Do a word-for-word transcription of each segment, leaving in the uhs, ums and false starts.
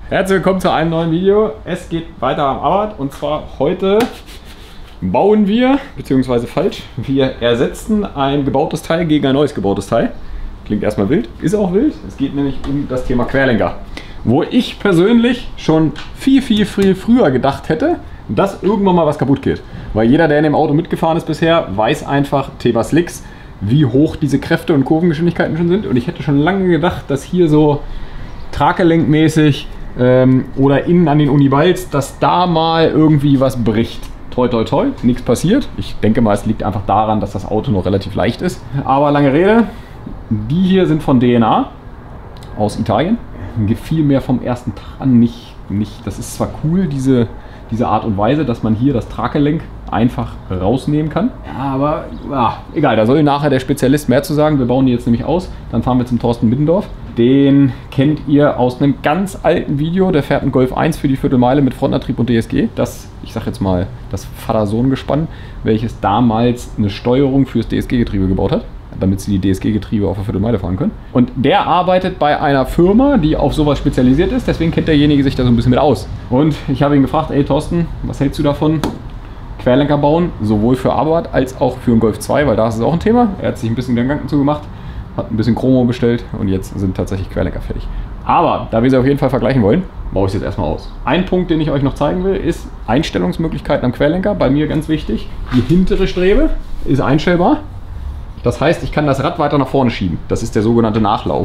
Herzlich willkommen zu einem neuen Video. Es geht weiter am Arbeit und zwar heute bauen wir, beziehungsweise falsch, wir ersetzen ein gebautes Teil gegen ein neues gebautes Teil. Klingt erstmal wild, ist auch wild. Es geht nämlich um das Thema Querlenker. Wo ich persönlich schon viel, viel, viel früher gedacht hätte, dass irgendwann mal was kaputt geht. Weil jeder, der in dem Auto mitgefahren ist bisher, weiß einfach, Thema Slicks, wie hoch diese Kräfte und Kurvengeschwindigkeiten schon sind. Und ich hätte schon lange gedacht, dass hier so tragelenkmäßig ähm, oder innen an den Uniballs, dass da mal irgendwie was bricht. Toi, toi, toi, nichts passiert. Ich denke mal, es liegt einfach daran, dass das Auto noch relativ leicht ist. Aber lange Rede, die hier sind von D N A aus Italien. Gefiel mir vom ersten Tag an nicht, nicht. Das ist zwar cool, diese, diese Art und Weise, dass man hier das Traggelenk einfach rausnehmen kann. Ja, aber ja, egal, da soll nachher der Spezialist mehr zu sagen. Wir bauen die jetzt nämlich aus. Dann fahren wir zum Thorsten Middendorf. Den kennt ihr aus einem ganz alten Video. Der fährt einen Golf eins für die Viertelmeile mit Frontantrieb und D S G. Das, ich sag jetzt mal, das Vater-Sohn-Gespann, welches damals eine Steuerung fürs D S G-Getriebe gebaut hat, damit sie die D S G-Getriebe auf der Viertelmeile fahren können. Und der arbeitet bei einer Firma, die auf sowas spezialisiert ist. Deswegen kennt derjenige sich da so ein bisschen mit aus. Und ich habe ihn gefragt, ey Thorsten, was hältst du davon? Querlenker bauen, sowohl für Arbeit als auch für einen Golf zwei, weil da ist es auch ein Thema. Er hat sich ein bisschen Gedanken zugemacht, hat ein bisschen Chromo bestellt und jetzt sind tatsächlich Querlenker fertig. Aber da wir sie auf jeden Fall vergleichen wollen, baue ich es jetzt erstmal aus. Ein Punkt, den ich euch noch zeigen will, ist Einstellungsmöglichkeiten am Querlenker. Bei mir ganz wichtig, die hintere Strebe ist einstellbar. Das heißt, ich kann das Rad weiter nach vorne schieben. Das ist der sogenannte Nachlauf.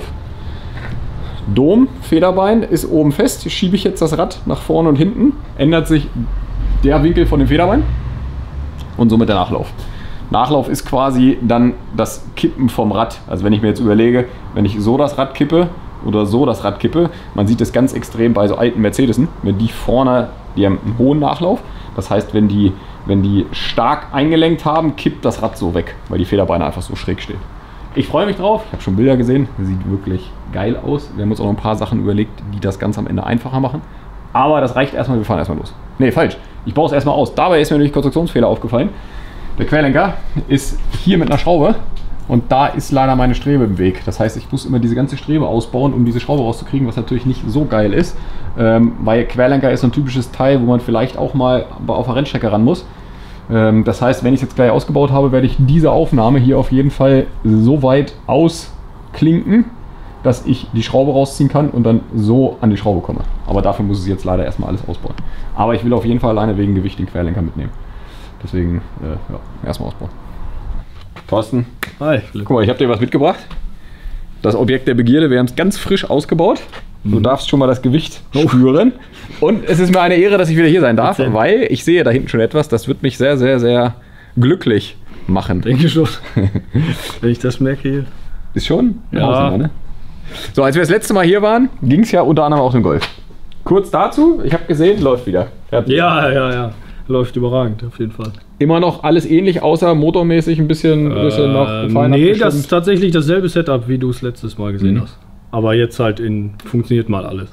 Dom, Federbein ist oben fest. Schiebe ich jetzt das Rad nach vorne und hinten, ändert sich der Winkel von dem Federbein und somit der Nachlauf. Nachlauf ist quasi dann das Kippen vom Rad. Also wenn ich mir jetzt überlege, wenn ich so das Rad kippe oder so das Rad kippe, man sieht das ganz extrem bei so alten Mercedesen, wenn die vorne, die haben einen hohen Nachlauf. Das heißt, wenn die, wenn die stark eingelenkt haben, kippt das Rad so weg, weil die Federbeine einfach so schräg stehen. Ich freue mich drauf, ich habe schon Bilder gesehen, sieht wirklich geil aus. Wir haben uns auch noch ein paar Sachen überlegt, die das Ganze am Ende einfacher machen. Aber das reicht erstmal, wir fahren erstmal los. Ne, falsch. Ich baue es erstmal aus. Dabei ist mir nämlich Konstruktionsfehler aufgefallen. Der Querlenker ist hier mit einer Schraube und da ist leider meine Strebe im Weg. Das heißt, ich muss immer diese ganze Strebe ausbauen, um diese Schraube rauszukriegen, was natürlich nicht so geil ist. Ähm, weil Querlenker ist so ein typisches Teil, wo man vielleicht auch mal auf der Rennstrecke ran muss. Ähm, das heißt, wenn ich es jetzt gleich ausgebaut habe, werde ich diese Aufnahme hier auf jeden Fall so weit ausklinken, dass ich die Schraube rausziehen kann und dann so an die Schraube komme. Aber dafür muss ich jetzt leider erstmal alles ausbauen. Aber ich will auf jeden Fall alleine wegen Gewicht den Querlenker mitnehmen. Deswegen, äh, ja, erstmal ausbauen. Thorsten, hi. Guck mal, ich habe dir was mitgebracht. Das Objekt der Begierde, wir haben es ganz frisch ausgebaut. Du mhm. darfst schon mal das Gewicht oh. spüren. Und es ist mir eine Ehre, dass ich wieder hier sein darf, weil ich sehe da hinten schon etwas, das wird mich sehr, sehr, sehr glücklich machen. Denke schon. Wenn ich das merke hier. Ist schon? Ja. Hausnummer, ne? So, als wir das letzte Mal hier waren, ging es ja unter anderem auch um Golf. Kurz dazu, ich habe gesehen, läuft wieder. Ja, ja, ja. Läuft überragend, auf jeden Fall. Immer noch alles ähnlich, außer motormäßig ein bisschen, ein bisschen äh, noch fein Nee, das ist tatsächlich dasselbe Setup, wie du es letztes Mal gesehen mhm. hast. Aber jetzt halt in funktioniert mal alles.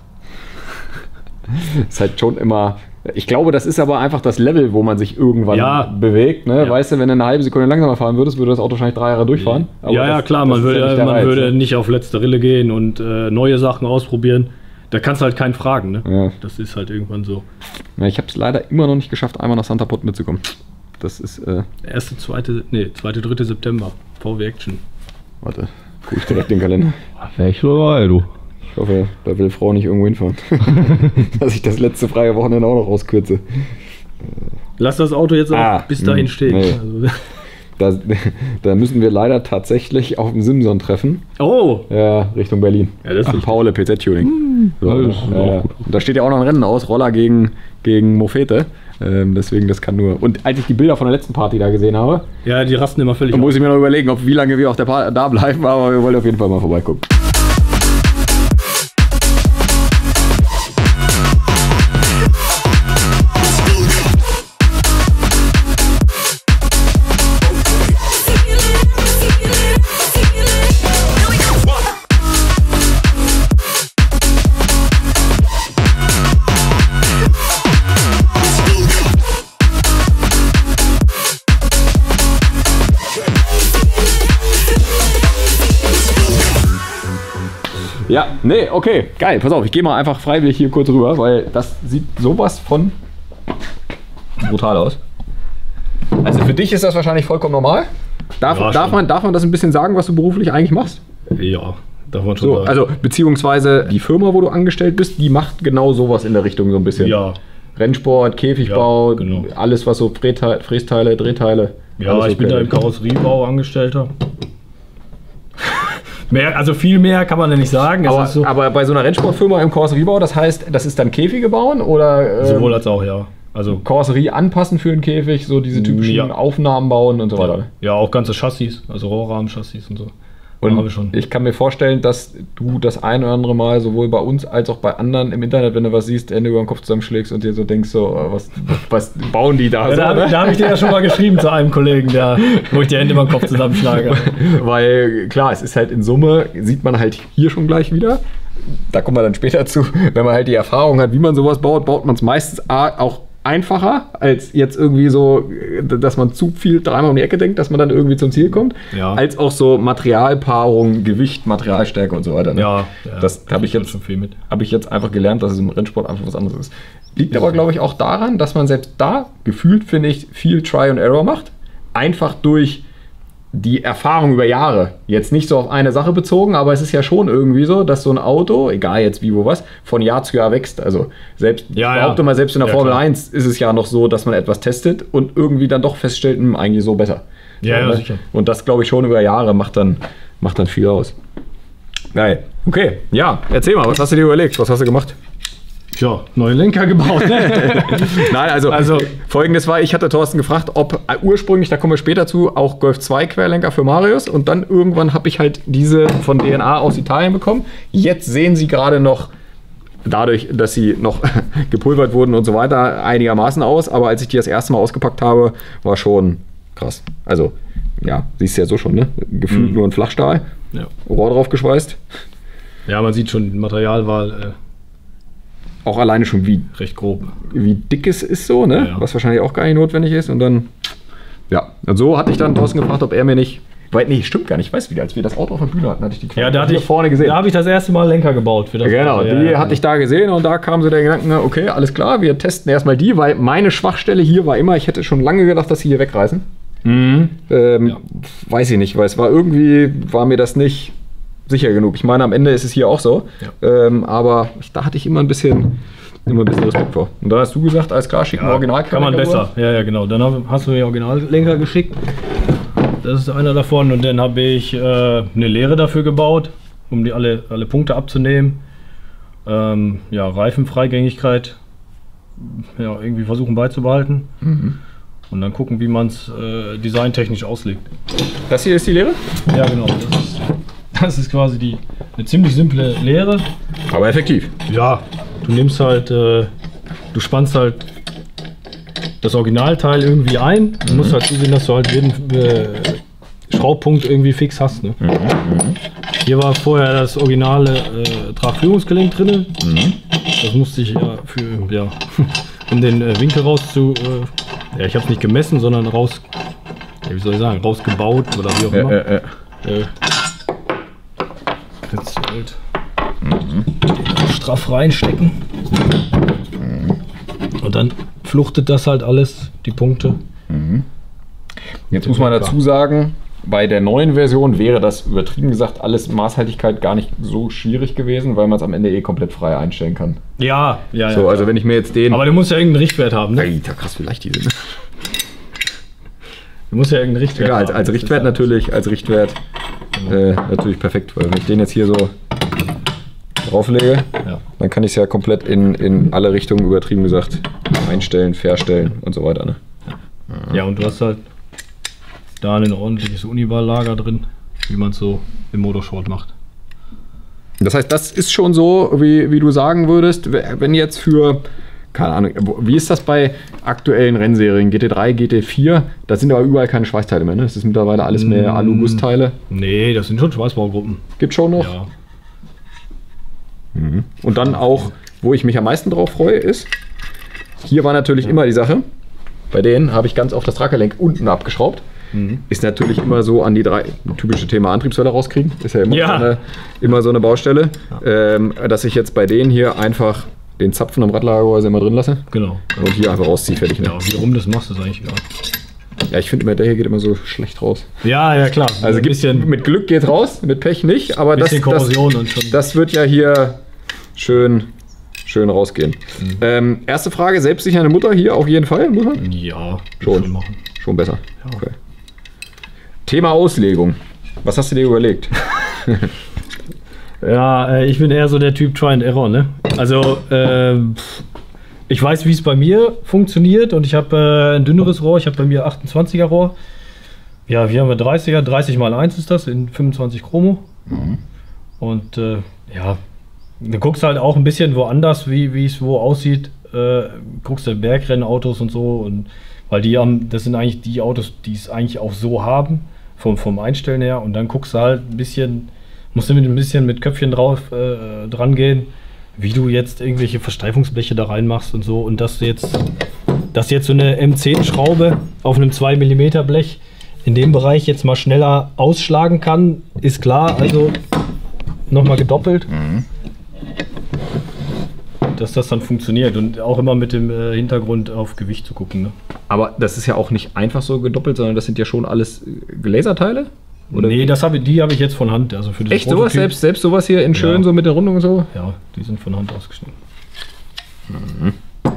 Ist halt schon immer. Ich glaube, das ist aber einfach das Level, wo man sich irgendwann ja. bewegt. Ne? Ja. Weißt du, wenn du eine halbe Sekunde langsamer fahren würdest, würde das Auto wahrscheinlich drei Jahre durchfahren. Aber ja, das, ja, klar, man würde, ja nicht, man Reiz, würde ne? nicht auf letzte Rille gehen und äh, neue Sachen ausprobieren. Da kannst du halt keinen fragen. Ne? Ja. Das ist halt irgendwann so. Ja, ich habe es leider immer noch nicht geschafft, einmal nach Santa Pot mitzukommen. Das ist. Äh Erste, zweite, nee, zweite, dritte September. V W Action. Warte, guck ich direkt den Kalender. Wäre ich schon dabei, du. Ich hoffe, da will Frau nicht irgendwo hinfahren. Dass ich das letzte freie Wochenende auch noch rauskürze. Lass das Auto jetzt auch ah, bis dahin stehen. Nee. Also. Da, da müssen wir leider tatsächlich auf dem Simson treffen. Oh! Ja, Richtung Berlin. Ja, das ist Paule P Z-Tuning. Hm, so, ja, ja. Da steht ja auch noch ein Rennen aus, Roller gegen, gegen Mofete. Ähm, deswegen, das kann nur. Und als ich die Bilder von der letzten Party da gesehen habe, ja, die rasten immer völlig. Da muss ich mir noch überlegen, ob, wie lange wir auf der Party da bleiben, aber wir wollen auf jeden Fall mal vorbeigucken. Ja, nee, okay, geil. Pass auf, ich gehe mal einfach freiwillig hier kurz rüber, weil das sieht sowas von brutal aus. Also für dich ist das wahrscheinlich vollkommen normal. Darf, ja, darf, man, darf man das ein bisschen sagen, was du beruflich eigentlich machst? Ja, darf man schon so, sagen. Also beziehungsweise die Firma, wo du angestellt bist, die macht genau sowas in der Richtung so ein bisschen. Ja. Rennsport, Käfigbau, ja, genau. Alles was so Frästeile, Frästeile Drehteile. Ja, ich okay. bin da im Karosseriebau Angestellter. Mehr, also viel mehr kann man ja nicht sagen. Aber, so aber bei so einer Rennsportfirma im Karosseriebau, das heißt, das ist dann Käfige bauen oder? Ähm, Sowohl als auch, ja. Also Karosserie anpassen für einen Käfig, so diese typischen ja. Aufnahmen bauen und so weiter. Ja, auch ganze Chassis, also Rohrrahmen-Chassis und so. Und habe ich, schon. ich kann mir vorstellen, dass du das ein oder andere Mal sowohl bei uns als auch bei anderen im Internet, wenn du was siehst, Hände über den Kopf zusammenschlägst und dir so denkst, so, was, was bauen die da? Ja, so, da habe hab ich dir ja schon mal geschrieben zu einem Kollegen, der, wo ich die Hände über den Kopf zusammenschlage. Weil klar, es ist halt in Summe, sieht man halt hier schon gleich wieder. Da kommen wir dann später zu. Wenn man halt die Erfahrung hat, wie man sowas baut, baut man es meistens auch einfacher, als jetzt irgendwie so, dass man zu viel dreimal um die Ecke denkt, dass man dann irgendwie zum Ziel kommt. Ja. Als auch so Materialpaarung, Gewicht, Materialstärke und so weiter. Ne? Ja, ja, das habe ich, jetzt, hab ich jetzt einfach gelernt, dass es im Rennsport einfach was anderes ist. Liegt aber, glaube ich, auch daran, dass man selbst da gefühlt, finde ich, viel Try and Error macht. Einfach durch die Erfahrung über Jahre. Jetzt nicht so auf eine Sache bezogen, aber es ist ja schon irgendwie so, dass so ein Auto, egal jetzt wie, wo, was, von Jahr zu Jahr wächst. Also selbst, ja, ich behaupte ja. mal, selbst in der ja, Formel klar. eins ist es ja noch so, dass man etwas testet und irgendwie dann doch feststellt, mh, eigentlich so besser. Ja, so, ja, ne? sicher. Und das, glaube ich, schon über Jahre macht dann, macht dann viel aus. Geil. Okay, ja, erzähl mal, was hast du dir überlegt? Was hast du gemacht? Ja, neue Lenker gebaut. Nein, also, also folgendes war, ich hatte Thorsten gefragt, ob äh, ursprünglich, da kommen wir später zu, auch Golf zwei Querlenker für Marius und dann irgendwann habe ich halt diese von D N A aus Italien bekommen. Jetzt sehen sie gerade noch, dadurch, dass sie noch gepulvert wurden und so weiter, einigermaßen aus, aber als ich die das erste Mal ausgepackt habe, war schon krass. Also, ja, siehst du ja so schon, ne? Gefühlt mhm. nur ein Flachstahl, ja. Rohr drauf geschweißt. Ja, man sieht schon, Materialwahl... Äh Auch alleine schon wie recht grob. Wie dick es ist so, ne? Ja, ja. Was wahrscheinlich auch gar nicht notwendig ist. Und dann, ja. Und so hatte ich dann Thorsten gefragt, ob er mir nicht. Weil, nee, stimmt gar nicht. Ich weiß wieder, als wir das Auto auf der Bühne hatten, hatte ich die Knöpfe ja, da hatte hier ich, vorne gesehen. Da habe ich das erste Mal Lenker gebaut. Für das genau, Auto. die ja, ja, hatte ich da gesehen und da kam so der Gedanke, okay, alles klar, wir testen erstmal die, weil meine Schwachstelle hier war immer, ich hätte schon lange gedacht, dass sie hier wegreißen. Mhm. Ähm, ja. Weiß ich nicht, weil es war irgendwie, war mir das nicht sicher genug. Ich meine, am Ende ist es hier auch so. Ja. Ähm, aber da hatte ich immer ein bisschen. Immer ein bisschen Respekt vor. Und da hast du gesagt, alles klar, schick ja, ein Original. Kann man besser. Ja, ja, genau. Dann hast du mir Originallenker geschickt. Das ist einer davon. Und dann habe ich äh, eine Lehre dafür gebaut, um die alle, alle Punkte abzunehmen. Ähm, ja, Reifenfreigängigkeit ja, irgendwie versuchen beizubehalten. Mhm. Und dann gucken, wie man es äh, designtechnisch auslegt. Das hier ist die Lehre? Ja, genau. Das ist, das ist quasi die, eine ziemlich simple Lehre. Aber effektiv. Ja. Du nimmst halt, äh, du spannst halt das Originalteil irgendwie ein. Du mhm. musst halt zusehen, dass du halt jeden äh, Schraubpunkt irgendwie fix hast. Ne? Mhm. Hier war vorher das originale äh, Tragführungsgelenk drin. Mhm. Das musste ich ja für, ja, um den äh, Winkel raus zu, äh, ja, ich habe es nicht gemessen, sondern raus, ja, wie soll ich sagen, rausgebaut oder wie auch immer. Äh, äh, äh. Äh, jetzt halt. Mhm. Straff reinstecken. Mhm. Und dann fluchtet das halt alles, die Punkte. Mhm. Jetzt muss man dazu sagen, bei der neuen Version wäre das übertrieben gesagt alles Maßhaltigkeit gar nicht so schwierig gewesen, weil man es am Ende eh komplett frei einstellen kann. Ja, ja, ja. So, also wenn ich mir jetzt den... Aber du musst ja irgendeinen Richtwert haben, ne? Alter, krass, wie leicht die sind. Du musst ja irgendeinen Richtwert ja, als, haben. als Richtwert natürlich, als Richtwert äh, natürlich perfekt, weil wenn ich den jetzt hier so drauflege, ja. dann kann ich es ja komplett in, in alle Richtungen übertrieben gesagt einstellen, verstellen und so weiter. Ne? Ja, und du hast halt da ein ordentliches Uniballlager drin, wie man es so im Motorsport macht. Das heißt, das ist schon so, wie, wie du sagen würdest, wenn jetzt für, keine Ahnung, wie ist das bei aktuellen Rennserien, G T drei, G T vier, da sind aber überall keine Schweißteile mehr, ne? Das ist mittlerweile alles mehr Alu-Gussteile. Nee, das sind schon Schweißbaugruppen. Gibt schon noch? Ja. Mhm. Und dann auch, wo ich mich am meisten drauf freue, ist, hier war natürlich ja. immer die Sache, bei denen habe ich ganz oft das Traggelenk unten abgeschraubt, Mhm. Ist natürlich immer so an die drei, typische Thema Antriebswelle rauskriegen, ist ja immer, Ja. So, eine, immer so eine Baustelle, ja. ähm, dass ich jetzt bei denen hier einfach den Zapfen am Radlagergehäuse immer drin lasse. Genau. Und hier einfach rausziehe, fertig. Ne? Ja, wie rum das machst, ist eigentlich egal. Ja, ich finde immer, der hier geht immer so schlecht raus. Ja, ja, klar. Also ein bisschen, mit Glück geht raus, mit Pech nicht, aber das, Korrosion das, und schon. das wird ja hier schön, schön rausgehen. Mhm. Ähm, erste Frage, selbstsichernde Mutter hier auf jeden Fall? Muss man? Ja, schon. schon machen. Schon besser. Ja. Okay. Thema Auslegung. Was hast du dir überlegt? Ja, äh, ich bin eher so der Typ Try and Error, ne? Also, äh, ich weiß, wie es bei mir funktioniert und ich habe äh, ein dünneres Rohr, ich habe bei mir achtundzwanziger Rohr. Ja, hier haben wir dreißiger, dreißig mal eins ist das, in fünfundzwanzig Chromo. Mhm. Und äh, ja, du guckst halt auch ein bisschen woanders, wie es wo aussieht. Äh, guckst du Bergrennautos und so, und weil die haben, das sind eigentlich die Autos, die es eigentlich auch so haben, vom, vom Einstellen her. Und dann guckst du halt ein bisschen, musst du mit ein bisschen mit Köpfchen drauf äh, dran gehen, wie du jetzt irgendwelche Versteifungsbleche da reinmachst und so. Und dass du jetzt, dass jetzt so eine M zehn Schraube auf einem zwei Millimeter Blech in dem Bereich jetzt mal schneller ausschlagen kann, ist klar. Also nochmal gedoppelt, mhm. dass das dann funktioniert. Und auch immer mit dem äh, Hintergrund auf Gewicht zu gucken. Ne? Aber das ist ja auch nicht einfach so gedoppelt, sondern das sind ja schon alles Laserteile? Oder? Nee, das hab ich, die habe ich jetzt von Hand. Also für echt sowas? Selbst, selbst sowas hier in schön, ja. So mit der Rundung und so? Ja, die sind von Hand ausgeschnitten. Mhm.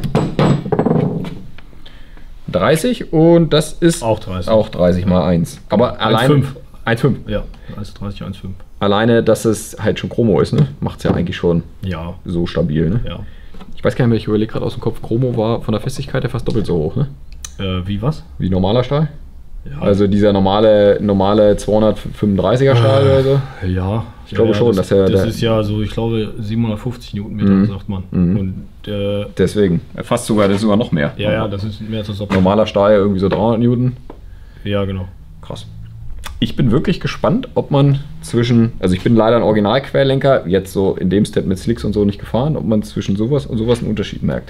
dreißig und das ist auch dreißig. Auch dreißig mal eins. Aber alleine. eins Komma fünf. Ja, eins Komma dreißig, eins Komma fünf. Alleine, dass es halt schon Chromo ist, ne? Macht es ja eigentlich schon ja. so stabil, ne? Ja. Ich weiß gar nicht mehr, ich überlege gerade aus dem Kopf, Chromo war von der Festigkeit her fast doppelt so hoch, ne? Äh, wie was? Wie normaler Stahl? Ja. Also dieser normale, normale zweihundertfünfunddreißiger Stahl äh, oder so? Ja. Ich glaube ja, schon, das, dass er. Das ist ja so, ich glaube, siebenhundertfünfzig Newtonmeter, mhm. sagt man. Mhm. Und, äh, deswegen. Fast sogar, das ist sogar noch mehr. Ja, ja, das ist mehr als das Doppel. Normaler Stahl irgendwie so dreihundert Newton. Ja, genau. Krass. Ich bin wirklich gespannt, ob man zwischen, also ich bin leider ein Originalquerlenker, jetzt so in dem Step mit Slicks und so nicht gefahren, ob man zwischen sowas und sowas einen Unterschied merkt.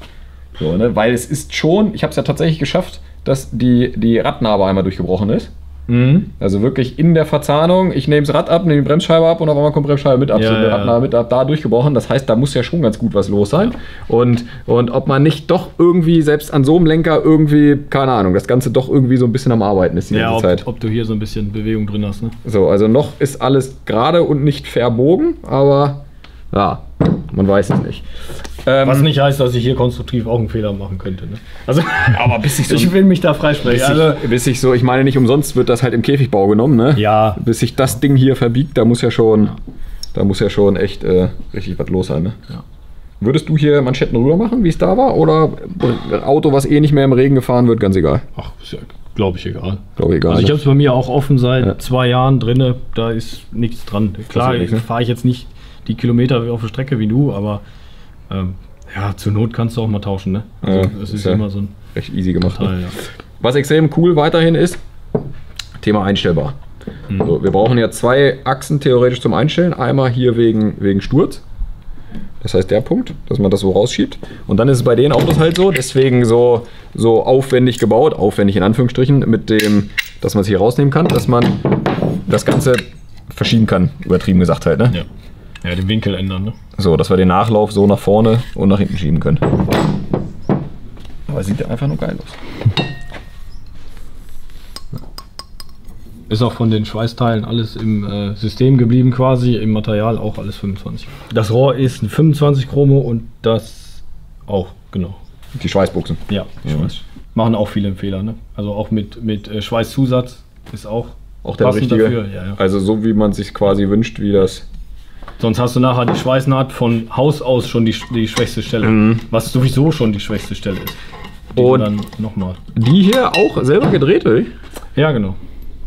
So, ne? Weil es ist schon, ich habe es ja tatsächlich geschafft, dass die, die Radnabe einmal durchgebrochen ist. Mhm. Also wirklich in der Verzahnung, ich nehme das Rad ab, nehme die Bremsscheibe ab und auf einmal kommt die Bremsscheibe mit ab, ja, so die ja. Radnabe mit ab, da durchgebrochen. Das heißt, da muss ja schon ganz gut was los sein. Und, und ob man nicht doch irgendwie, selbst an so einem Lenker irgendwie, keine Ahnung, das Ganze doch irgendwie so ein bisschen am Arbeiten ist die ja, ganze ob, Zeit. ob du hier so ein bisschen Bewegung drin hast, ne? So, also noch ist alles gerade und nicht verbogen, aber ja, man weiß es nicht. Ähm, Was nicht heißt, dass ich hier konstruktiv auch einen Fehler machen könnte. Ne? Also, aber bis ich so, ich will mich da freisprechen. Bis, also, ich, bis ich so, ich meine, nicht umsonst wird das halt im Käfigbau genommen, ne? Ja. Bis sich das Ding hier verbiegt, da muss ja schon, da muss ja schon echt äh, richtig was los sein, ne? Ja. Würdest du hier Manschetten rüber machen, wie es da war? Oder ein Auto, was eh nicht mehr im Regen gefahren wird, ganz egal? Ach, ist ja, glaube ich, egal. Glaube egal. Also ich ne? habe es bei mir auch offen seit ja. zwei Jahren drin, da ist nichts dran. Klar, nichts, ne? fahre ich jetzt nicht die Kilometer auf der Strecke wie du, aber ähm, ja, zur Not kannst du auch mal tauschen, ne? Also ja, es ist, ist ja immer so ein recht easy gemacht. Teil, ne? ja. Was extrem cool weiterhin ist, Thema einstellbar. Mhm. So, wir brauchen ja zwei Achsen theoretisch zum Einstellen. Einmal hier wegen, wegen Sturz. Das heißt der Punkt, dass man das so rausschiebt. Und dann ist es bei den Autos halt so, deswegen so, so aufwendig gebaut, aufwendig in Anführungsstrichen, mit dem, dass man es hier rausnehmen kann, dass man das Ganze verschieben kann, übertrieben gesagt halt, ne? Ja. Ja, den Winkel ändern, ne? So, dass wir den Nachlauf so nach vorne und nach hinten schieben können. Aber es sieht einfach nur geil aus. Ist auch von den Schweißteilen alles im äh, System geblieben quasi, im Material auch alles fünfundzwanzig. Das Rohr ist ein fünfundzwanzig Chromo und das auch, genau. Die Schweißbuchsen. Ja, ja. Schweiß. Machen auch viele Fehler, ne? Also auch mit, mit äh, Schweißzusatz ist auch, auch der richtige. Dafür. Ja, ja. Also so wie man sich quasi wünscht, wie das. Sonst hast du nachher die Schweißnaht von Haus aus schon die, die schwächste Stelle, mhm. was sowieso schon die schwächste Stelle ist. Die und dann nochmal. Die hier auch selber gedreht, oder? Ja, genau.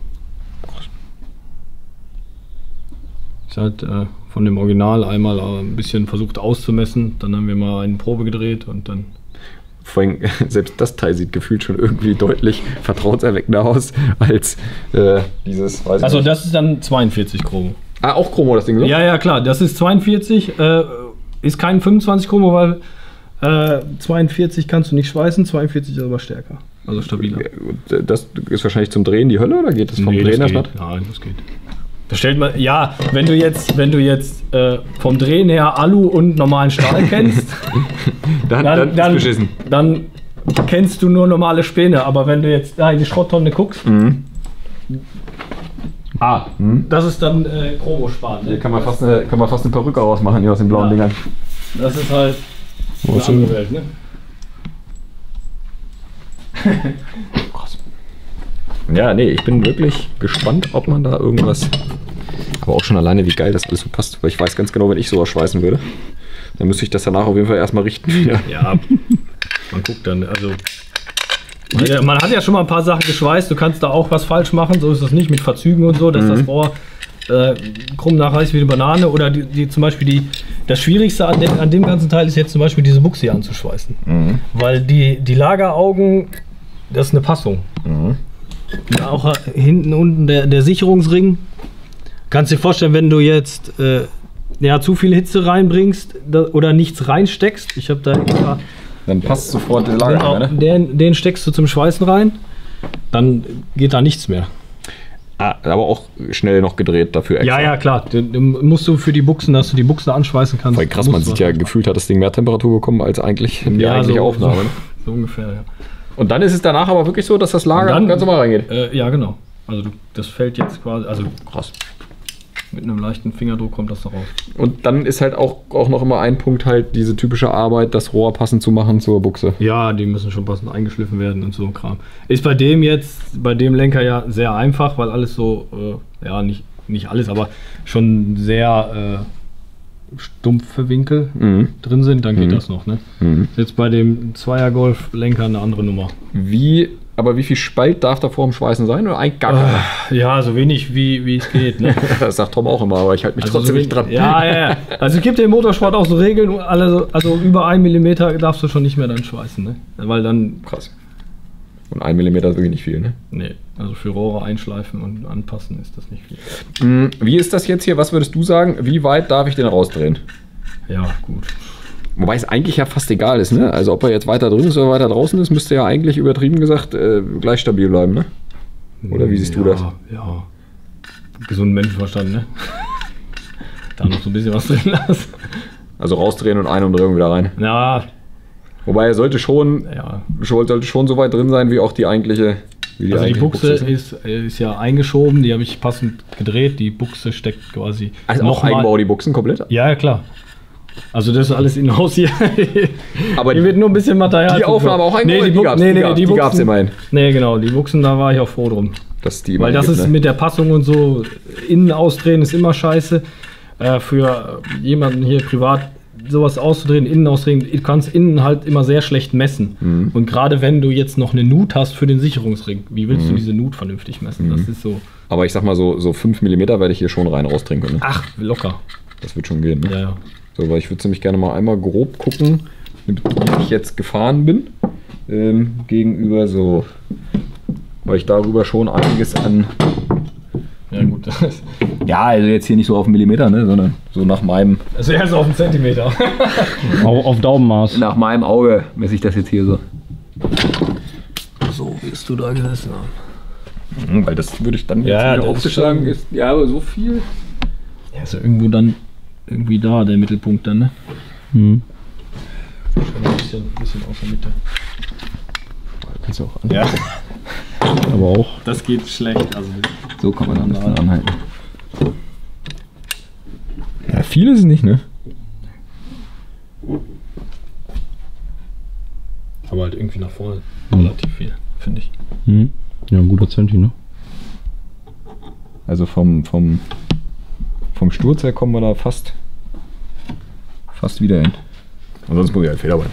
Ist halt äh, von dem Original einmal äh, ein bisschen versucht auszumessen, dann haben wir mal eine Probe gedreht und dann. Vor allem, selbst das Teil sieht gefühlt schon irgendwie deutlich vertrauenserweckender aus als äh, dieses. Weiß also, nicht. das ist dann zweiundvierzig Chromo. Ah, auch Chromo das Ding so? Ja, ja, klar. Das ist zweiundvierzig. Äh, ist kein fünfundzwanzig Chromo, weil äh, zweiundvierzig kannst du nicht schweißen, zweiundvierzig ist aber stärker. also stabiler. Das ist wahrscheinlich zum Drehen die Hölle oder geht das vom Nee, Drehen das erstmal? geht. Nein, das geht. Da stellt man, ja, wenn du jetzt, wenn du jetzt äh, vom Drehen her Alu und normalen Stahl kennst, dann, dann, dann, dann, ist beschissen. dann kennst du nur normale Späne. Aber wenn du jetzt da in die Schrotttonne guckst, Mhm. Ah, hm. das ist dann äh, Chromo-Span. Hier Ne? kann man fast eine, kann man fast eine Perücke rausmachen hier aus den blauen Ja. Dingern. Das ist halt Oh, eine schön. andere Welt, ne? Krass. Ja, nee, ich bin wirklich gespannt, ob man da irgendwas. Aber auch schon alleine, wie geil das alles so passt. Weil ich weiß ganz genau, wenn ich sowas schweißen würde, dann müsste ich das danach auf jeden Fall erstmal richten wieder. Ja, man guckt dann, also. Man, man hat ja schon mal ein paar Sachen geschweißt, du kannst da auch was falsch machen, so ist das nicht mit Verzügen und so, dass Mhm. das Rohr äh, krumm nachreißt wie eine Banane. Oder die, die zum Beispiel die, das Schwierigste an, dem- an dem ganzen Teil ist jetzt zum Beispiel diese Buchse hier anzuschweißen. Mhm. Weil die, die Lageraugen, das ist eine Passung. Mhm. Und auch äh, hinten unten der, der Sicherungsring. Kannst dir vorstellen, wenn du jetzt äh, ja, zu viel Hitze reinbringst da, oder nichts reinsteckst. Ich habe da extra. Dann passt sofort der Genau, Lager, ne? den, den steckst du zum Schweißen rein, dann geht da nichts mehr. Ah, aber auch schnell noch gedreht dafür extra. Ja, ja, klar. Den, den musst du für die Buchsen, dass du die Buchsen anschweißen kannst. Voll krass, man musst sieht du- ja, gefühlt hat das Ding mehr Temperatur bekommen als eigentlich in die Ja, eigentliche so, Aufnahme. ne? So, so ungefähr, ja. Und dann ist es danach aber wirklich so, dass das Lager Und dann- ganz normal reingeht. Äh, ja, genau. Also du, das fällt jetzt quasi, also Krass. mit einem leichten Fingerdruck kommt das da raus. Und dann ist halt auch, auch noch immer ein Punkt halt diese typische Arbeit, das Rohr passend zu machen zur Buchse. Ja, die müssen schon passend eingeschliffen werden und so ein Kram. Ist bei dem jetzt, bei dem Lenker ja sehr einfach, weil alles so, äh, ja, nicht, nicht alles, aber schon sehr äh, stumpfe Winkel Mhm. drin sind, dann geht Mhm. das noch, ne? Mhm. Ist jetzt bei dem Zweier-Golf-Lenker eine andere Nummer. Wie, aber wie viel Spalt darf da vor dem Schweißen sein? Oder eigentlich gar keiner? Ja, so wenig wie, wie es geht, ne? Das sagt Tom auch immer, aber ich halte mich Also trotzdem so nicht dran. Ja, ja, ja. Also es gibt ja im Motorsport auch so Regeln, also, also über ein Millimeter darfst du schon nicht mehr dann schweißen, ne? Weil dann, Krass. Und ein Millimeter ist wirklich nicht viel, ne? nee, also für Rohre einschleifen und anpassen ist das nicht viel. Mhm. Wie ist das jetzt hier? Was würdest du sagen? Wie weit darf ich den rausdrehen? Ja, gut. Wobei es eigentlich ja fast egal ist, ne? Also ob er jetzt weiter drin ist oder weiter draußen ist, müsste ja eigentlich übertrieben gesagt äh, gleich stabil bleiben, ne? Oder wie siehst ja, du das? Ja, gesunden Menschenverstand, ne? Da noch so ein bisschen was drin lassen. Also rausdrehen und eine Umdrehung wieder rein. Ja, Wobei er sollte schon, ja. schon sollte schon so weit drin sein wie auch die eigentliche. Wie Also die eigentliche Buchse ist, ne? ist, ist ja eingeschoben, die habe ich passend gedreht. Die Buchse steckt quasi. Also auch noch mal- Eigenbau die Buchsen komplett. Ja, ja, klar. Also das ist alles in-house hier. Aber Hier wird nur ein bisschen Material. die Aufnahme auch Eigenbau, nee, die, die Bu- gab's, nee, die nee, gab- die, die Buchsen, gab's immerhin. Nee, genau, die Buchsen, da war ich auch froh drum. dass die Weil das gibt, ist ne? mit der Passung und so, innen ausdrehen ist immer scheiße. Äh, für jemanden hier privat sowas auszudrehen, innen ausdrehen, du kannst innen halt immer sehr schlecht messen. Mhm. Und gerade wenn du jetzt noch eine Nut hast für den Sicherungsring, wie willst Mhm. du diese Nut vernünftig messen? Das ist so, Aber ich sag mal so, so fünf Millimeter werde ich hier schon rein rausdrehen können. Ne? ach, locker. Das wird schon gehen. Ne? Ja, ja. So, weil ich würde nämlich gerne mal einmal grob gucken, wie ich jetzt gefahren bin. Ähm, gegenüber so. Weil ich darüber schon einiges an. Ja, gut. Das ist, Ja, also jetzt hier nicht so auf einen Millimeter, ne, sondern so nach meinem, also eher so auf einen Zentimeter. Auf, auf Daumenmaß. nach meinem Auge messe ich das jetzt hier so. So willst du da gesessen haben. Mhm, weil das würde ich dann jetzt Ja, wieder das optisch ist schon- sagen, ist ja aber so viel. Ja, ist ja irgendwo dann, irgendwie da der Mittelpunkt dann, ne? Mhm. Schon ein bisschen, ein bisschen aus der Mitte. Kannst du auch an. Ja, Aber auch. das geht schlecht. Also So kann man dann das dann anhalten. Ja, viel ist es nicht, ne? aber halt irgendwie nach vorne relativ viel, finde ich. Mhm. Ja, ein guter Zenti, ne? Also vom, vom, vom Sturz her kommen wir da fast, fast wieder hin. Ansonsten muss ich halt Federbein.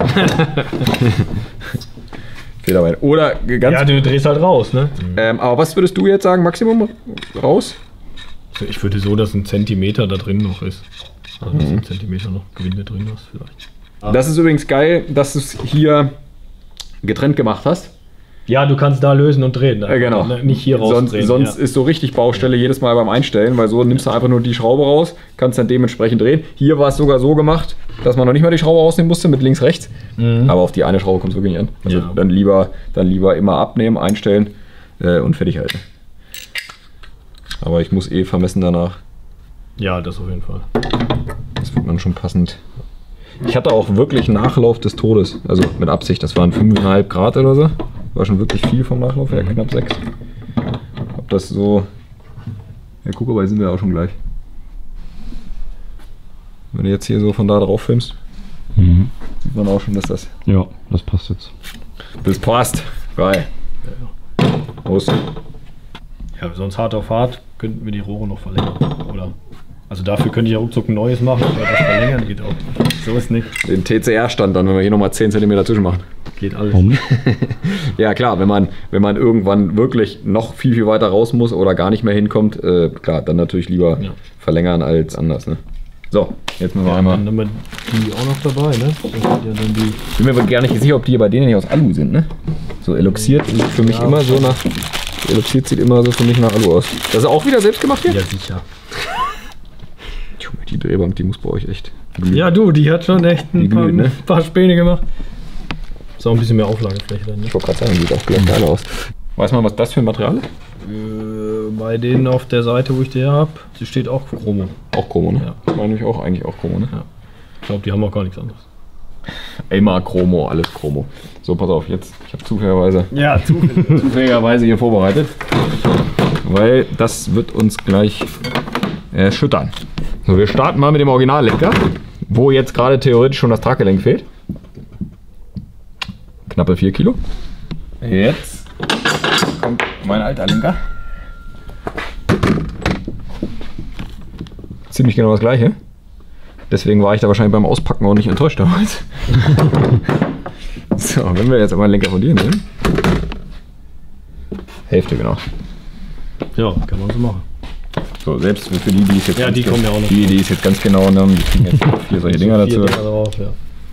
Federbein. Oder ganz. Ja, du drehst halt raus, ne? Ähm, aber was würdest du jetzt sagen, Maximum raus? Also ich würde so, dass ein Zentimeter da drin noch ist. Also dass ein Zentimeter noch Gewinde drin ist vielleicht. Das ist übrigens geil, dass du es hier getrennt gemacht hast. Ja, du kannst da lösen und drehen. Äh, genau. Nicht hier rausdrehen. Sonst, sonst ja. ist so richtig Baustelle jedes Mal beim Einstellen, weil so nimmst du einfach nur die Schraube raus, kannst dann dementsprechend drehen. Hier war es sogar so gemacht, dass man noch nicht mal die Schraube rausnehmen musste mit links, rechts. Mhm. Aber auf die eine Schraube kommt es wirklich nicht an. Also Ja. dann, lieber, dann lieber immer abnehmen, einstellen äh, und fertig halten. Aber ich muss eh vermessen danach. Ja, das auf jeden Fall. Das wird man schon passend. Ich hatte auch wirklich Nachlauf des Todes. Also mit Absicht, das waren fünf Komma fünf Grad oder so. War schon wirklich viel vom Nachlauf her, knapp sechs. Ob das so. Ja, guck, aber sind wir auch schon gleich. Wenn du jetzt hier so von da drauf filmst, Mhm. sieht man auch schon, dass das. Ja, das passt jetzt. Das passt. Geil. Los. Ja, sonst hart auf hart könnten wir die Rohre noch verlängern. Oder? Also dafür könnte ich ja ruckzuck ein neues machen, aber das verlängern geht auch. So ist nicht. Den T C R-Stand dann, wenn wir hier nochmal zehn Zentimeter zwischen machen. Geht alles. Warum nicht? Ja klar, wenn man, wenn man irgendwann wirklich noch viel, viel weiter raus muss oder gar nicht mehr hinkommt, äh, klar, dann natürlich lieber Ja. verlängern als anders. Ne? So, jetzt müssen wir Ja, einmal. dann haben wir die auch noch dabei, ne? Das sind ja dann die. Ich bin mir aber gar nicht sicher, ob die bei denen nicht aus Alu sind. Ne? So eloxiert sieht für mich Ja. immer so nach. Eloxiert sieht immer so für mich nach Alu aus. Das ist auch wieder selbst gemacht hier? Ja, sicher. Junge, die Drehbank, die muss bei euch echt. glühen. Ja, du, die hat schon echt ein Die paar, glüht, ne? paar Späne gemacht. Ist auch ein bisschen mehr Auflagefläche dann, ne? Ich wollte gerade sagen, sieht auch gleich geil aus. Weiß man, was das für ein Material ist? Äh, bei denen auf der Seite, wo ich die her habe, steht auch Chromo. Auch Chromo, ne? Ja. Das meine ich auch, eigentlich auch Chromo, ne? Ja. Ich glaube, die haben auch gar nichts anderes. Immer Chromo, alles Chromo. So, pass auf, jetzt. Ich habe zufälligerweise, Ja, zu. zufälligerweise hier vorbereitet. Weil das wird uns gleich erschüttern. So, wir starten mal mit dem Originallenker, wo jetzt gerade theoretisch schon das Traggelenk fehlt. Knappe vier Kilo. Jetzt kommt mein alter Lenker. Ziemlich genau das gleiche. Deswegen war ich da wahrscheinlich beim Auspacken auch nicht enttäuscht damals. So, wenn wir jetzt einmal einen Lenker von dir nehmen. Hälfte genau. Ja, kann man so machen. So, selbst für die, die es jetzt Ja, ganz die ge- kommen ja auch noch Die, die es jetzt ganz genau nehmen, die kriegen jetzt vier solche Dinger Vier dazu. Dinger drauf, ja.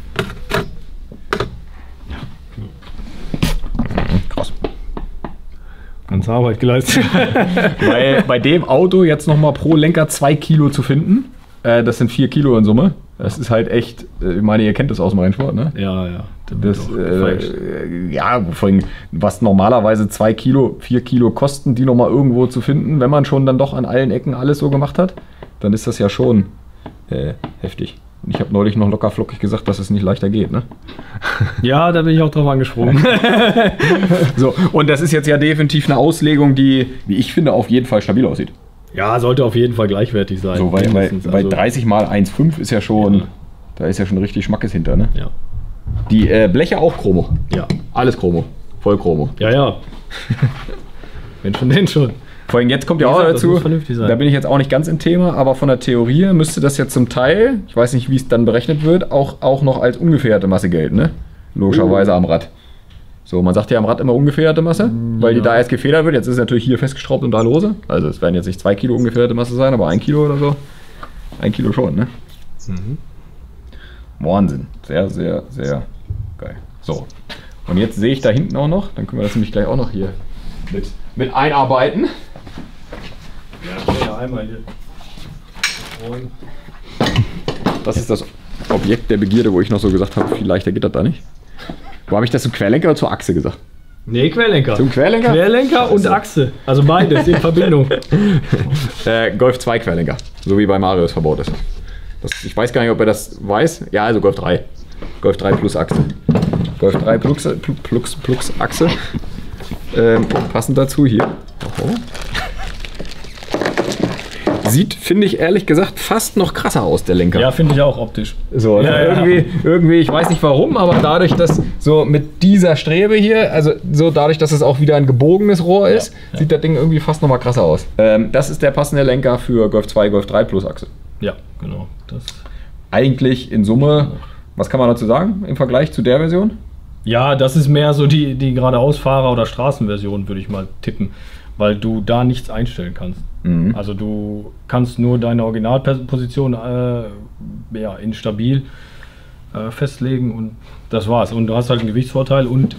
Krass. Ganze Arbeit geleistet. Weil bei dem Auto jetzt nochmal pro Lenker zwei Kilo zu finden, äh, das sind vier Kilo in Summe. Das ist halt echt, äh, ich meine, ihr kennt das aus dem Rennsport, ne? Ja, ja. Das, wird auch gefeilscht. äh, ja, vor allem, was normalerweise zwei Kilo, vier Kilo kosten, die nochmal irgendwo zu finden, wenn man schon dann doch an allen Ecken alles so gemacht hat, dann ist das ja schon äh, heftig. Und ich habe neulich noch locker flockig gesagt, dass es nicht leichter geht, ne? Ja, da bin ich auch drauf angesprungen. So, und das ist jetzt ja definitiv eine Auslegung, die, wie ich finde, auf jeden Fall stabil aussieht. Ja, sollte auf jeden Fall gleichwertig sein. So, weil, weil, mindestens. weil Also, dreißig mal eins Komma fünf ist ja schon, Ja. da ist ja schon richtig Schmackes hinter, ne? Ja. Die äh, Bleche auch Chromo. Ja. Alles Chromo. Voll Chromo. Ja, ja. Wenn schon, denn schon. Vor allem jetzt kommt ja Wie auch gesagt, das dazu, muss vernünftig sein. da bin ich jetzt auch nicht ganz im Thema, aber von der Theorie her müsste das jetzt zum Teil, ich weiß nicht, wie es dann berechnet wird, auch, auch noch als ungefährdete Masse gelten, ne? Logischerweise am Rad. So, man sagt ja am Rad immer ungefährdete Masse, weil die ja. da erst gefedert wird. Jetzt ist es natürlich hier festgeschraubt und da lose. Also es werden jetzt nicht zwei Kilo ungefährdete Masse sein, aber ein Kilo oder so. Ein Kilo schon, ne? Mhm. Wahnsinn. Sehr, sehr, sehr geil. So. Und jetzt sehe ich da hinten auch noch, dann können wir das nämlich gleich auch noch hier mit, mit einarbeiten. Ja, ja, einmal hier. Und Das ist das Objekt der Begierde, wo ich noch so gesagt habe, viel leichter geht das da nicht. Wo habe ich das zum Querlenker oder zur Achse gesagt? nee, Querlenker. Zum Querlenker? Querlenker und Achse. Also beides in Verbindung. Äh, Golf zwei Querlenker, so wie bei Marius verbaut ist. Das, ich weiß gar nicht, ob er das weiß. Ja, also Golf drei. Golf drei plus Achse. Golf drei plus, plus, plus Achse. Ähm, passend dazu hier. Oho. Sieht, finde ich ehrlich gesagt, fast noch krasser aus, der Lenker. Ja, finde ich auch optisch. So, also Ja, ja. irgendwie, irgendwie, ich weiß nicht warum, aber dadurch, dass so mit dieser Strebe hier, also so dadurch, dass es auch wieder ein gebogenes Rohr ist, ja. sieht das Ding irgendwie fast noch mal krasser aus. Ähm, das ist der passende Lenker für Golf zwei, Golf drei plus Achse. Ja, genau. Das Eigentlich in Summe, was kann man dazu sagen im Vergleich zu der Version? ja, das ist mehr so die, die geradeausfahrer- oder Straßenversion, würde ich mal tippen. Weil du da nichts einstellen kannst. Mhm. Also du kannst nur deine Originalposition äh, ja, instabil äh, festlegen und das war's. Und du hast halt einen Gewichtsvorteil und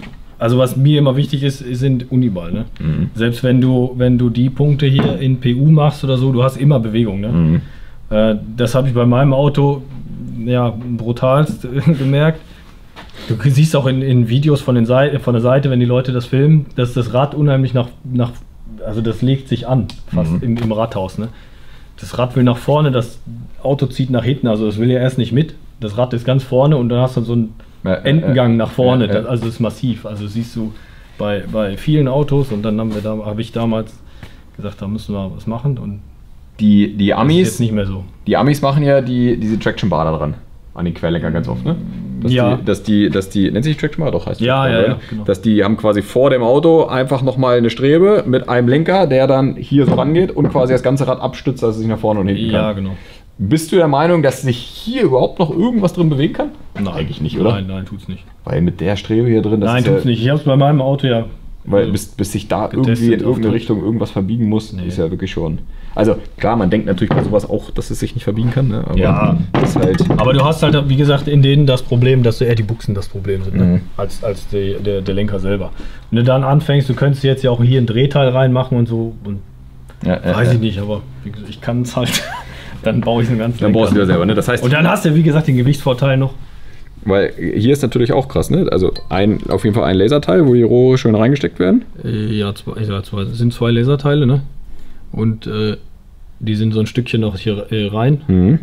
Also was mir immer wichtig ist, sind Uniball. Ne? Mhm. Selbst wenn du, wenn du die Punkte hier in P U machst oder so, du hast immer Bewegung. Ne? Mhm. Äh, das habe ich bei meinem Auto ja, brutalst gemerkt. Du siehst auch in, in Videos von, den Seite, von der Seite, wenn die Leute das filmen, dass das Rad unheimlich nach, nach also das legt sich an, fast Mhm. im, im Rathaus. Ne? Das Rad will nach vorne, das Auto zieht nach hinten, also das will ja erst nicht mit. Das Rad ist ganz vorne und dann hast du so einen Ja, Endengang äh, nach vorne, ja, ja. Das, also das ist massiv. Also siehst du bei, bei vielen Autos und dann haben wir da, habe ich damals gesagt, da müssen wir was machen und Die, die das ist Amis, jetzt nicht mehr so. die Amis machen ja die, diese Traction Bar da dran. An den Querlenker ganz oft, ne? Dass Ja. Die, dass die, dass die, nennt sich Traction Bar? Doch, heißt Ja, Traction ja, Bar, ja, oder? genau. Dass die haben quasi vor dem Auto einfach nochmal eine Strebe mit einem Lenker, der dann hier so rangeht und quasi das ganze Rad abstützt, dass es sich nach vorne und hinten Ja, kann. genau. Bist du der Meinung, dass sich hier überhaupt noch irgendwas drin bewegen kann? Nein, Eigentlich nicht, oder? Nein, nein, tut's nicht. Weil mit der Strebe hier drin, das Nein, ist tut's ja, nicht. Ich habe es bei meinem Auto ja. weil also, bis, bis sich da getestet irgendwie in auf irgendeine Touch. Richtung irgendwas verbiegen muss, Nee. ist ja wirklich schon. Also klar, man denkt natürlich bei sowas auch, dass es sich nicht verbiegen kann, ne? Aber Ja. das ist halt. aber du hast halt, wie gesagt, in denen das Problem, dass eher die Buchsen das Problem sind, ne? Mhm. als, als die, der, der Lenker selber. Wenn du dann anfängst, du könntest jetzt ja auch hier ein Drehteil reinmachen und so. Und Ja, ja, weiß ja. ich nicht, aber wie gesagt, ich kann es halt. Dann baue ich einen ganzen Dann Lenker. brauchst du wieder selber, ne? Das heißt, Und dann hast du, wie gesagt, den Gewichtsvorteil noch. weil hier ist natürlich auch krass, ne? Also ein, auf jeden Fall ein Laserteil, wo die Rohre schön reingesteckt werden. Äh, Ja, zwei, ja zwei, es sind zwei Laserteile, ne? Und äh, die sind so ein Stückchen noch hier äh, rein. Mhm.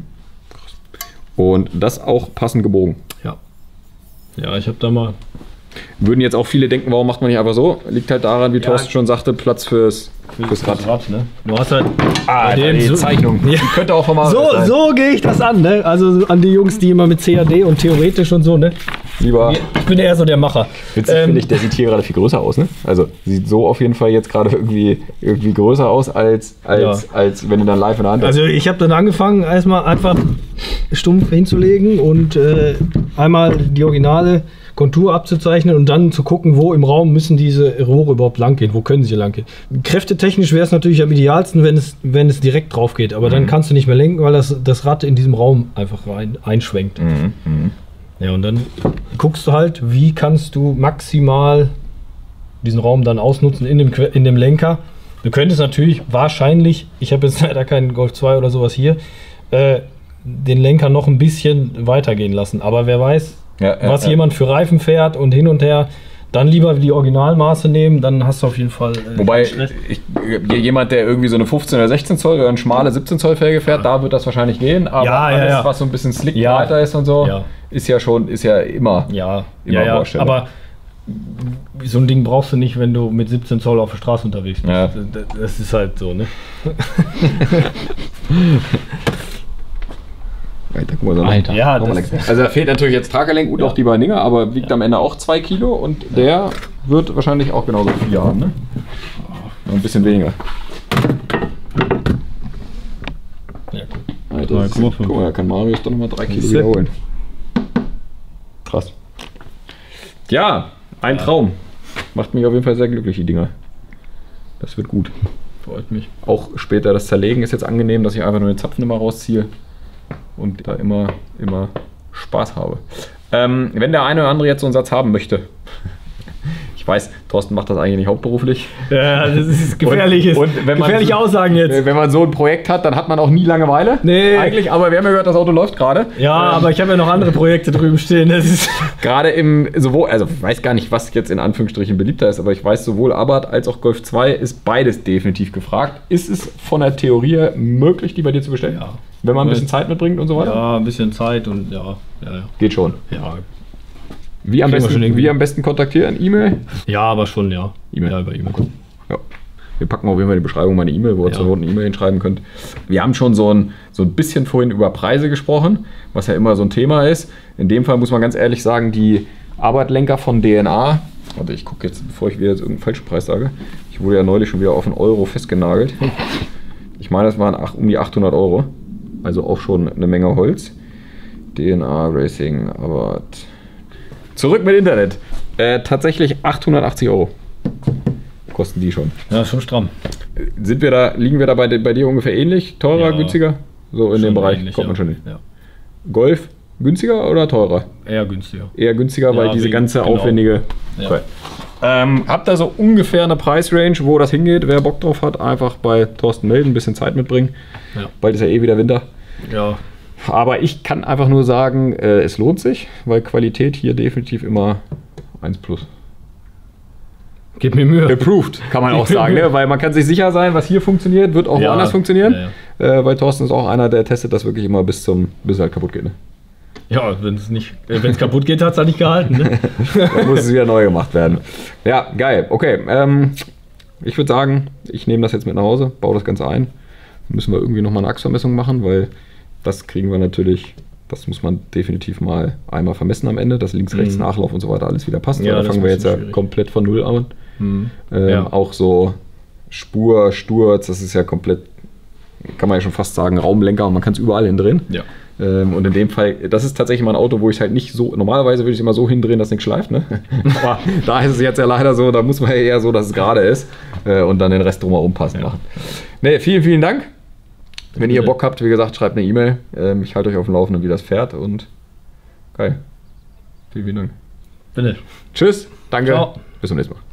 Und das auch passend gebogen. Ja. Ja, ich habe da mal. Würden jetzt auch viele denken, warum macht man nicht einfach so? Liegt halt daran, wie Ja. Thorsten schon sagte, Platz fürs, fürs Rad. ne? Du hast halt. Ah, bei dem die so- Zeichnung. Ja. Die könnte auch vom So, so gehe ich das an, ne? Also an die Jungs, die immer mit C A D und theoretisch und so, ne? Lieber. Ich bin eher so der Macher. Witzig Ähm, finde ich, der sieht hier gerade viel größer aus, ne? Also sieht so auf jeden Fall jetzt gerade irgendwie, irgendwie größer aus, als, als, Ja. als wenn du dann live in der Hand hast. Also ich habe dann angefangen, erstmal einfach stumpf hinzulegen und äh, einmal die originale Kontur abzuzeichnen und dann zu gucken, wo im Raum müssen diese Rohre überhaupt lang gehen, wo können sie lang gehen. Kräftetechnisch wäre es natürlich am idealsten, wenn es, wenn es direkt drauf geht, aber dann kannst du nicht mehr lenken, weil das, das Rad in diesem Raum einfach rein, einschwenkt. Mhm, mhm. Ja, und dann guckst du halt, wie kannst du maximal diesen Raum dann ausnutzen in dem, Que- in dem Lenker. Du könntest natürlich wahrscheinlich, ich habe jetzt leider keinen Golf zwei oder sowas hier, äh, den Lenker noch ein bisschen weitergehen lassen. Aber wer weiß, Ja, ja, was ja. jemand für Reifen fährt und hin und her, dann lieber die Originalmaße nehmen, dann hast du auf jeden Fall äh, Wobei, Stress. ich, jemand, der irgendwie so eine fünfzehn oder sechzehn Zoll oder eine schmale siebzehn Zoll Felge fährt, da wird das wahrscheinlich gehen. Aber Ja, ja, alles, ja. was so ein bisschen slick Ja. breiter ist und so, Ja. ist ja schon, ist ja immer. Ja, Immer ja, ja. Baustelle. Aber so ein Ding brauchst du nicht, wenn du mit siebzehn Zoll auf der Straße unterwegs bist. Ja. Das, das ist halt so, ne? Alter, guck mal, so Alter. Ja, Nochmal das, lang. Also da fehlt natürlich jetzt Tragelenk und Ja. auch die beiden Dinger, aber wiegt am Ende auch zwei Kilo und der wird wahrscheinlich auch genauso viel haben, ne? Nur ein bisschen weniger. ja, gut. Alter, drei das ist, Komma guck fünf. mal, da kann Marius doch nochmal drei Kilo Siehste? wiederholen. Krass. Ja, ein Traum. Macht mich auf jeden Fall sehr glücklich, die Dinger. Das wird gut. Freut mich. Auch später das Zerlegen ist jetzt angenehm, dass ich einfach nur den Zapfen immer rausziehe und da immer, immer Spaß habe. Ähm, wenn der eine oder andere jetzt so einen Satz haben möchte, ich weiß, Thorsten macht das eigentlich nicht hauptberuflich. Ja, das ist gefährliches. Und- und wenn man- gefährliche Aussagen jetzt. Wenn man so ein Projekt hat, dann hat man auch nie Langeweile. Nee. Eigentlich, aber wir haben ja gehört, das Auto läuft gerade. Ja, aber ich habe ja noch andere Projekte drüben stehen. Das ist Gerade im, sowohl, also ich weiß gar nicht, was jetzt in Anführungsstrichen beliebter ist, aber ich weiß, sowohl Abarth als auch Golf zwei ist beides definitiv gefragt. Ist es von der Theorie her möglich, die bei dir zu bestellen? Ja. Wenn man ein bisschen Zeit mitbringt und so weiter? ja ein bisschen Zeit und ja, ja, ja. Geht schon. Ja, Wie am, Kriegen wir besten, schon irgendwie. wie am besten kontaktieren? E-Mail? ja aber schon, ja. E-Mail. Ja, über E-Mail. Ja. Wir packen auf jeden Fall in die Beschreibung meine E-Mail, wo ihr Ja. zur Not eine E-Mail hinschreiben könnt. Wir haben schon so ein, so ein bisschen vorhin über Preise gesprochen, was ja immer so ein Thema ist. In dem Fall muss man ganz ehrlich sagen, die Abarth-Lenker von D N A, warte, ich gucke jetzt, bevor ich wieder jetzt irgendeinen falschen Preis sage, ich wurde ja neulich schon wieder auf einen Euro festgenagelt. Ich meine, das waren ach, um die achthundert Euro, also auch schon eine Menge Holz. D N A Racing, Abarth. Zurück mit Internet. Äh, tatsächlich achthundertachtzig Euro kosten die schon. Ja, schon stramm. Sind wir da, liegen wir da bei, bei dir ungefähr ähnlich? Teurer, Ja. günstiger? So in Schon dem Bereich ähnlich, kommt man ja. schon hin. Ja. Golf günstiger oder teurer? Eher günstiger. Eher günstiger, Ja, weil diese wegen- ganze genau. aufwendige. Ja. Okay. Ähm, habt da so ungefähr eine Preisrange, wo das hingeht? Wer Bock drauf hat, einfach bei Thorsten melden, ein bisschen Zeit mitbringen. Ja. Bald ist ja eh wieder Winter. Ja. Aber ich kann einfach nur sagen, äh, es lohnt sich, weil Qualität hier definitiv immer eins plus. Gib mir Mühe. Approved, kann man auch sagen, ne? Weil man kann sich sicher sein, was hier funktioniert, wird auch Ja, woanders funktionieren. ja, ja. Äh, weil Thorsten ist auch einer, der testet das wirklich immer bis zum, bis es halt kaputt geht. Ne? Ja, wenn es nicht, äh, wenn es kaputt geht, hat es halt nicht gehalten. Ne? Dann muss es wieder neu gemacht werden. Ja, geil. Okay, ähm, ich würde sagen, ich nehme das jetzt mit nach Hause, baue das Ganze ein. Müssen wir irgendwie nochmal eine Achsvermessung machen, weil das kriegen wir natürlich, das muss man definitiv mal einmal vermessen am Ende, dass links, rechts, Mhm. Nachlauf und so weiter alles wieder passt. Ja, da das fangen ist wir ein jetzt ja bisschen schwierig. komplett von Null an. Mhm. Ähm, Ja. Auch so Spur, Sturz, das ist ja komplett, kann man ja schon fast sagen, Raumlenker und man kann es überall hindrehen. Ja. Ähm, und in dem Fall, das ist tatsächlich mal ein Auto, wo ich es halt nicht so, normalerweise würde ich es immer so hindrehen, dass nichts schleift, ne? Aber da ist es jetzt ja leider so, da muss man ja eher so, dass es gerade ist äh, und dann den Rest drumherum passend Ja. machen. Ne, vielen, vielen Dank. Wenn ihr Bitte. Bock habt, wie gesagt, schreibt eine E-Mail. Ähm, ich halte euch auf dem Laufenden, wie das fährt und geil. Vielen, vielen Dank. Bitte. Tschüss, danke, Ciao. bis zum nächsten Mal.